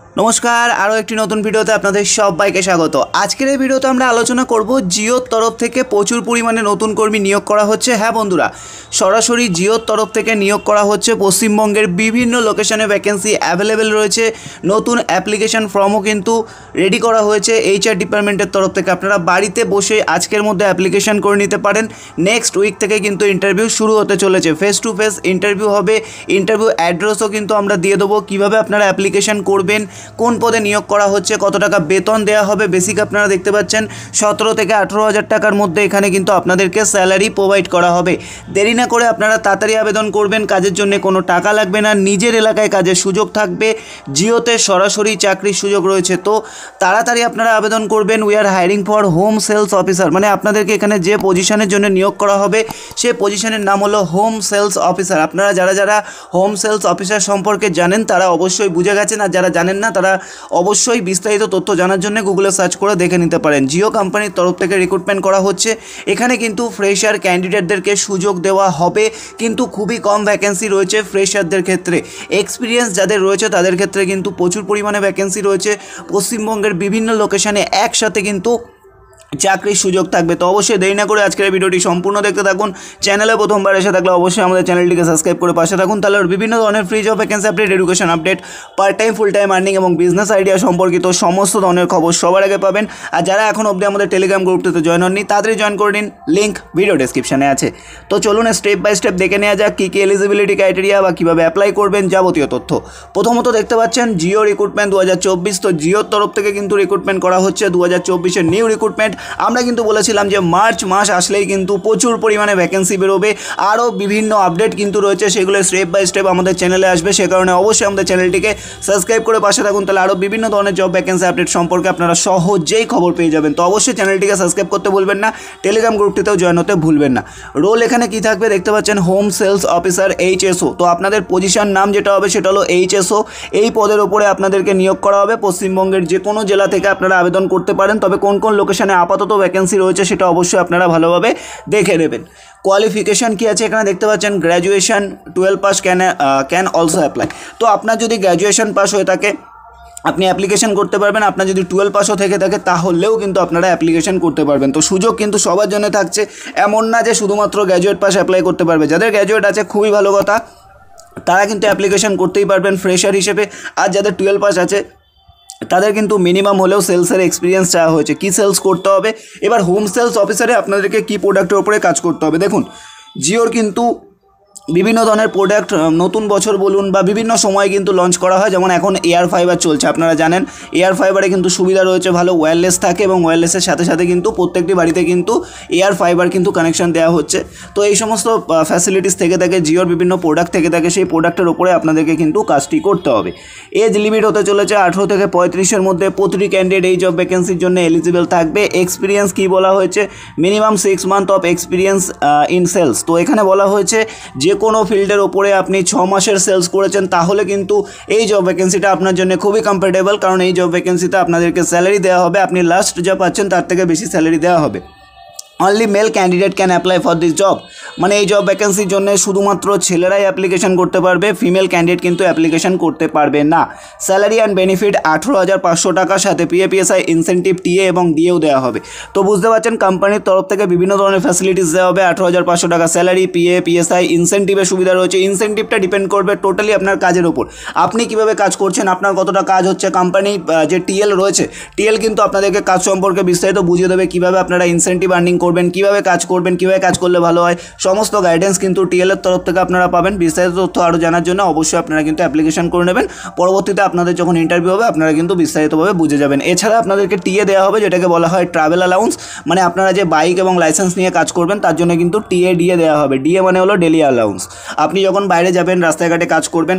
নমস্কার, আরও একটি নতুন ভিডিওতে আপনাদের সবাইকে স্বাগত। আজকের এই ভিডিওতে আমরা আলোচনা করব জিওর তরফ থেকে প্রচুর পরিমাণে নতুন কর্মী নিয়োগ করা হচ্ছে। হ্যাঁ বন্ধুরা, সরাসরি জিওর তরফ থেকে নিয়োগ করা হচ্ছে। পশ্চিমবঙ্গের বিভিন্ন লোকেশনে ভ্যাকেন্সি অ্যাভেলেবেল রয়েছে। নতুন অ্যাপ্লিকেশন ফর্মও কিন্তু রেডি করা হয়েছে এইচআর ডিপার্টমেন্টের তরফ থেকে। আপনারা বাড়িতে বসে আজকের মধ্যে অ্যাপ্লিকেশন করে নিতে পারেন। নেক্সট উইক থেকে কিন্তু ইন্টারভিউ শুরু হতে চলেছে। ফেস টু ফেস ইন্টারভিউ হবে। ইন্টারভিউ অ্যাড্রেসও কিন্তু আমরা দিয়ে দেবো, কীভাবে আপনারা অ্যাপ্লিকেশন করবেন, কোন পদে নিয়োগ করা হচ্ছে, কত টাকা বেতন দেওয়া হবে। বেসিক আপনারা দেখতে পাচ্ছেন 17 থেকে 18,000 টাকার মধ্যে এখানে কিন্তু আপনাদেরকে স্যালারি প্রোভাইড করা হবে। দেরি না করে আপনারা তাড়াতাড়ি আবেদন করবেন। কাজের জন্য কোনো টাকা লাগবে না, নিজের এলাকায় কাজের সুযোগ থাকবে। জিওতে সরাসরি চাকরির সুযোগ রয়েছে, তো তাড়াতাড়ি আপনারা আবেদন করবেন। We are hiring for home sales officer, মানে আপনাদেরকে এখানে যে পজিশনের জন্য নিয়োগ করা হবে সে পজিশনের নাম হলো হোম সেলস অফিসার। আপনারা যারা যারা হোম সেলস অফিসার সম্পর্কে জানেন তারা অবশ্যই বুঝে গেছেন, আর যারা জানেন না তারা অবশ্যই বিস্তারিত তথ্য জানার জন্য গুগলে সার্চ করে দেখে নিতে পারেন। জিও কোম্পানির তরফ থেকে রিক্রুটমেন্ট করা হচ্ছে। এখানে কিন্তু ফ্রেশার ক্যান্ডিডেটদেরকে সুযোগ দেওয়া হবে, কিন্তু খুবই কম ভ্যাকেন্সি রয়েছে ফ্রেশারদের ক্ষেত্রে। এক্সপিরিয়েন্স যাদের রয়েছে তাদের ক্ষেত্রে কিন্তু প্রচুর পরিমাণে ভ্যাকেন্সি রয়েছে। পশ্চিমবঙ্গের বিভিন্ন লোকেশনে একসাথে কিন্তু চাকরির সুযোগ থাকবে। তো অবশ্যই দেরি না করে আজকের ভিডিওটি সম্পূর্ণ দেখতে থাকুন। চ্যানেলে প্রথমবার এসে থাকলে অবশ্যই আমাদের চ্যানেলটিকে সাবস্ক্রাইব করে পাশে থাকুন। তাহলে বিভিন্ন ধরনের free job vacancy update, education update, part time full time earning এবং বিজনেস আইডিয়া সম্পর্কিত সমস্ত ধরনের খবর সবার আগে পাবেন। আর যারা এখন অবধি আমাদের টেলিগ্রাম গ্রুপটিতে জয়েন হননি তাড়াতাড়ি জয়েন করে নিন, লিঙ্ক ভিডিও ডেসক্রিপশনে আছে। তো চলুন স্টেপ বাই স্টেপ দেখে নেওয়া যাক কী কী এলিজিবিলিটি ক্রাইটেরিয়া বা কীভাবে অ্যাপ্লাই করবেন যাবতীয় তথ্য। প্রথমত দেখতে পাচ্ছেন জিও রিক্রুটমেন্ট 2024। তো জিওর তরফ থেকে কিন্তু রিক্রুটমেন্ট করা হচ্ছে 2024-এর নিউ রিক্রুটমেন্ট। আমরা কিন্তু বলেছিলাম যে মার্চ মাস আসলেই কিন্তু প্রচুর পরিমাণে ভ্যাকেন্সি বেরোবে। আরও বিভিন্ন আপডেট কিন্তু রয়েছে, সেগুলো স্টেপ বাই স্টেপ আমাদের চ্যানেলে আসবে। সে কারণে অবশ্যই আমাদের চ্যানেলটিকে সাবস্ক্রাইব করে পাশে থাকুন, তাহলে আরও বিভিন্ন ধরনের জব ভ্যাকেন্সি আপডেট সম্পর্কে আপনারা সহজেই খবর পেয়ে যাবেন। তো অবশ্যই চ্যানেলটিকে সাবস্ক্রাইব করতে ভুলবেন না, টেলিগ্রাম গ্রুপটিতেও জয়েন হতে ভুলবেন না। রোল এখানে কি থাকবে দেখতে পাচ্ছেন, হোম সেলস অফিসার এইচএসও। তো আপনাদের পজিশন নাম যেটা হবে সেটা হলো এইচএসও। এই পদের উপরে আপনাদেরকে নিয়োগ করা হবে। পশ্চিমবঙ্গের যে কোনো জেলা থেকে আপনারা আবেদন করতে পারেন, তবে কোন কোন লোকেশনে আপাতত ভ্যাকেন্সি রয়েছে সেটা অবশ্যই আপনারা ভালোভাবে দেখে নেবেন। কোয়ালিফিকেশান কী আছে এখানে দেখতে পাচ্ছেন, graduation 12 pass can also apply. তো আপনার যদি গ্র্যাজুয়েশন পাস হয়ে থাকে আপনি অ্যাপ্লিকেশন করতে পারবেন। আপনার যদি 12 পাসও থেকে থাকে তাহলেও কিন্তু আপনারা অ্যাপ্লিকেশন করতে পারবেন। তো সুযোগ কিন্তু সবার জন্য থাকছে, এমন না যে শুধুমাত্র গ্র্যাজুয়েট পাস অ্যাপ্লাই করতে পারবে। যাদের গ্র্যাজুয়েট আছে খুবই ভালো কথা, তারা কিন্তু অ্যাপ্লিকেশন করতেই পারবেন ফ্রেশার হিসেবে। আর যাদের 12 পাস আছে তাদের কিন্তু মিনিমাম হলেও সেলসের এক্সপিরিয়েন্স চাওয়া হয়েছে। কী সেলস করতে হবে, এবার হোম সেলস অফিসারে আপনাদেরকে কী প্রোডাক্টের উপরে কাজ করতে হবে। দেখুন, জিওর কিন্তু বিভিন্ন ধরনের প্রোডাক্ট নতুন বছর বলুন বা বিভিন্ন সময় কিন্তু লঞ্চ করা হয়। যেমন এখন এয়ার ফাইবার চলছে, আপনারা জানেন এয়ার ফাইবারে কিন্তু সুবিধা রয়েছে, ভালো ওয়্যারলেস থাকে এবং ওয়্যারলেসের সাথে সাথে কিন্তু প্রত্যেকটি বাড়িতে কিন্তু এয়ার ফাইবার কিন্তু কানেকশন দেওয়া হচ্ছে। তো এই সমস্ত ফ্যাসিলিটিস থেকে থাকে, জিওর বিভিন্ন প্রোডাক্ট থেকে থাকে, সেই প্রোডাক্টের উপরে আপনাদেরকে কিন্তু কাজটি করতে হবে। এজ লিমিট হতে চলেছে 18 থেকে 35-এর মধ্যে। প্রতিটি ক্যান্ডিডেট এই জব ভ্যাকেন্সির জন্য এলিজিবল থাকবে। এক্সপিরিয়েন্স কী বলা হয়েছে, minimum 6 month of experience in sales. তো এখানে বলা হয়েছে যে কোনো ফিল্ডের ওপরে আপনি 6 মাসের সেলস করেছেন তাহলে কিন্তু এই জব ভ্যাকেন্সিটা আপনার জন্য খুবই কমফোর্টেবল, কারণ এই জব ভ্যাকেন্সিতে আপনাদেরকে স্যালারি দেওয়া হবে, আপনি লাস্ট যা পাচ্ছেন তার থেকে বেশি স্যালারি দেওয়া হবে। Only male candidate can apply for this job, মানে এই জব ভ্যাকেন্সির জন্য শুধুমাত্র ছেলেরাই অ্যাপ্লিকেশন করতে পারবে, ফিমেল ক্যান্ডিডেট কিন্তু অ্যাপ্লিকেশন করতে পারবে না। স্যালারি অ্যান্ড বেনিফিট 18,500 টাকার সাথে পিএফিএসআই ইনসেন্টিভ টিএ এবং ডিএও দেওয়া হবে। তো বুঝতে পারছেন কোম্পানির তরফ থেকে বিভিন্ন ধরনের ফ্যাসিলিটিস দেওয়া হবে। 18,500 টাকা স্যালারি, পিএ, পিএসআই, ইনসেন্টিভের সুবিধা রয়েছে। ইনসেন্টিভটা ডিপেন্ড করবে টোটালি আপনার কাজের ওপর, আপনি কীভাবে কাজ করছেন, আপনার কতটা কাজ হচ্ছে। কোম্পানি যে টিএল রয়েছে, টিএল কিন্তু আপনাদেরকে কাজ সম্পর্কে বিস্তারিত বুঝিয়ে দেবে, কীভাবে আপনারা ইনসেন্টিভ আর্নিং করবেন, কীভাবে কাজ করবেন, কীভাবে কাজ করলে ভালো হয়, সমস্ত গাইডেন্স কিন্তু টিএলের তরফ থেকে আপনারা পাবেন। বিস্তারিত তথ্য আরও জানার জন্য অবশ্যই আপনারা কিন্তু অ্যাপ্লিকেশন করে নেবেন। পরবর্তীতে আপনাদের যখন ইন্টারভিউ হবে আপনারা কিন্তু বিস্তারিতভাবে বুঝে যাবেন। এছাড়া আপনাদেরকে টিএ দেওয়া হবে, যেটাকে বলা হয় ট্রাভেল অ্যালাউন্স, মানে আপনারা যে বাইক এবং লাইসেন্স নিয়ে কাজ করবেন তার জন্য কিন্তু টিএ ডিএ দেওয়া হবে। ডিএ মানে হলো ডেলি অ্যালাউন্স। আপনি যখন বাইরে যাবেন, রাস্তাঘাটে কাজ করবেন,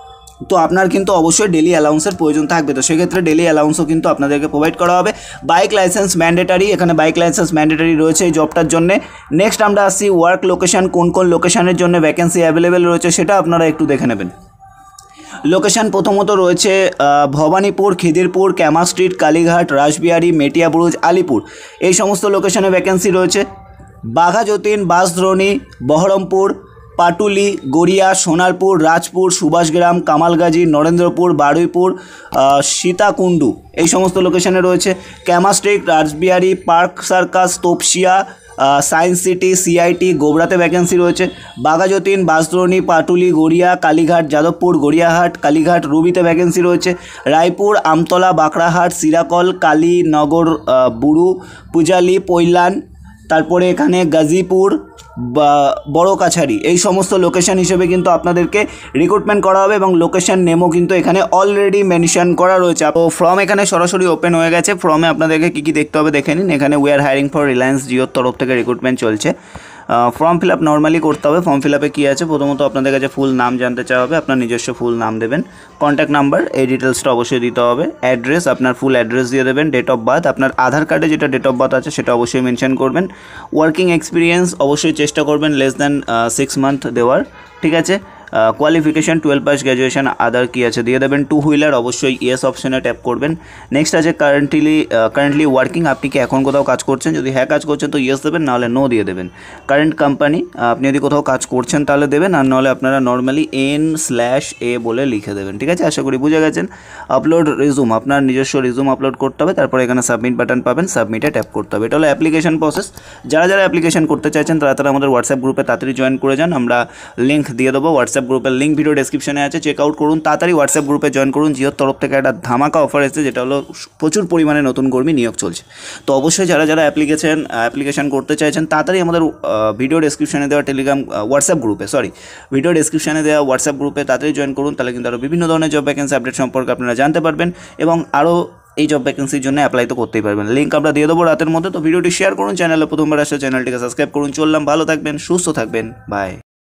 তো আপনার কিন্তু অবশ্যই ডেলি অ্যালাউন্সের প্রয়োজন থাকবে। তো সেক্ষেত্রে ডেলি অ্যালাউন্সও কিন্তু আপনাদেরকে প্রোভাইড করা হবে। বাইক লাইসেন্স ম্যান্ডেটারি, এখানে বাইক লাইসেন্স ম্যান্ডেটারি রয়েছে এই জবটার জন্য। নেক্সট আমরা আসছি ওয়ার্ক লোকেশন, কোন কোন লোকেশনের জন্য ভ্যাকেন্সি অ্যাভেলেবেল রয়েছে সেটা আপনারা একটু দেখে নেবেন। লোকেশন প্রথমত রয়েছে ভবানীপুর, খিদিরপুর, ক্যামা স্ট্রিট, কালীঘাট, রাসবিহারী, মেটিয়াবুরুজ, আলিপুর, এই সমস্ত লোকেশনে ভ্যাকেন্সি রয়েছে। বাঘা যতীন, বাঁশদ্রোণী, বহরমপুর, পাটুলি, গড়িয়া, সোনারপুর, রাজপুর, সুভাষগ্রাম, কামালগাজী, নরেন্দ্রপুর, বারুইপুর, সীতাকুণ্ডু এই সমস্ত লোকেশনে রয়েছে। Camac Street, Rashbehari, Park Circus, Topsia, Science City, CIT, গোবরাতে ভ্যাকেন্সি রয়েছে। বাঘাযতীন, বাঁশদ্রোণী, পাটুলি, গড়িয়া, কালীঘাট, যাদবপুর, গড়িয়াহাট, কালীঘাট, রুবিতে ভ্যাকেন্সি রয়েছে। রায়পুর, আমতলা, বাঁকড়াহাট, সিরাকল, কালীনগর, বুড়ু, পূজালি, পৈলান, তারপরে এখানে গাজীপুর, বড় কাছারি এই সমস্ত লোকেশন হিসেবে কিন্তু আপনাদেরকে রিক্রুটমেন্ট করা হবে এবং লোকেশন নেমও কিন্তু এখানে অলরেডি মেনশন করা রয়েছে। তো ফর্ম এখানে সরাসরি ওপেন হয়ে গেছে। ফর্মে আপনাদেরকে কী কী দেখতে হবে দেখে নিন। এখানে we are hiring for Reliance জিওর তরফ থেকে রিক্রুটমেন্ট চলছে। ফর্ম ফিল আপ নর্মালি করতে হবে। ফর্ম ফিল আপে কী আছে, প্রথমত আপনাদের কাছে ফুল নাম জানতে চাওয়া হবে, আপনার নিজস্ব ফুল নাম দেবেন, কন্ট্যাক্ট নাম্বার এই ডিটেলসটা অবশ্যই দিতে হবে, অ্যাড্রেস আপনার ফুল অ্যাড্রেস দিয়ে দেবেন, ডেট অফ বার্থ আপনার আধার কার্ডে যেটা ডেট অফ বার্থ আছে সেটা অবশ্যই মেনশন করবেন। ওয়ার্কিং এক্সপিরিয়েন্স অবশ্যই চেষ্টা করবেন লেস দ্যান 6 মান্থ দেওয়ার, ঠিক আছে। কোয়ালিফিকেশান 12 পাস গ্র্যাজুয়েশন, আদার কী আছে দিয়ে দেবেন। 2 হুইলার অবশ্যই ইয়েস অপশনে ট্যাপ করবেন। নেক্সট আছে কারেন্টলি ওয়ার্কিং, আপনি কি এখন কোথাও কাজ করছেন, যদি হ্যাঁ কাজ করছেন তো ইয়েস দেবেন, নাহলে নো দিয়ে দেবেন। কারেন্ট কোম্পানি, আপনি যদি কোথাও কাজ করছেন তাহলে দেবেন, আর নাহলে আপনারা নর্মালি N/A বলে লিখে দেবেন, ঠিক আছে। আশা করি বুঝে গেছেন। আপলোড রিজুম, আপনার নিজস্ব রিজুম আপলোড করতে হবে, তারপরে এখানে সাবমিট বাটন পাবেন, সাবমিটে ট্যাপ করতে হবে। এটা হলো অ্যাপ্লিকেশন প্রসেস। যারা যারা অ্যাপ্লিকেশন করতে চাইছেন তারা আমাদের হোয়াটসঅ্যাপ গ্রুপে তাড়াতাড়ি জয়েন করে যান, আমরা লিঙ্ক দিয়ে দেবো। হোয়াটসঅ্যাপ গ্রুপের লিঙ্ক ভিডিও ডেসক্রিপশনে আছে, চেক আউট করুন, তাড়াতাড়ি হোয়াটসঅ্যাপ গ্রুপে জয়েন করুন। জিওর তরফ থেকে একটা ধামাকা অফার এসেছে, যেটা হলো প্রচুর পরিমাণে নতুন কর্মী নিয়োগ চলছে। তো অবশ্যই যারা যারা অ্যাপ্লিকেশন করতে চাইছেন তাড়াতাড়ি আমাদের ভিডিও ডেসক্রিপশনে দেওয়া ভিডিও ডেসক্রিপশনে দেওয়া হোয়াটসঅ্যাপ গ্রুপে তাড়াতাড়ি জয়েন করুন, তাহলে কিন্তু আরও বিভিন্ন ধরনের জব ভ্যাকেন্সি আপডেট সম্পর্কে আপনারা জানতে পারবেন এবং আরও এই জব ভ্যাকেন্সির জন্য অ্যাপ্লাই তো করতেই পারবেন। লিঙ্ক আমরা দিয়ে দেবো রাতের মধ্যে। তো ভিডিওটি শেয়ার করুন, চ্যানেলে প্রথমবার আসলে চ্যানেলটিকে সাবস্ক্রাইব করুন। চললাম, ভালো থাকবেন, সুস্থ থাকবেন, বাই।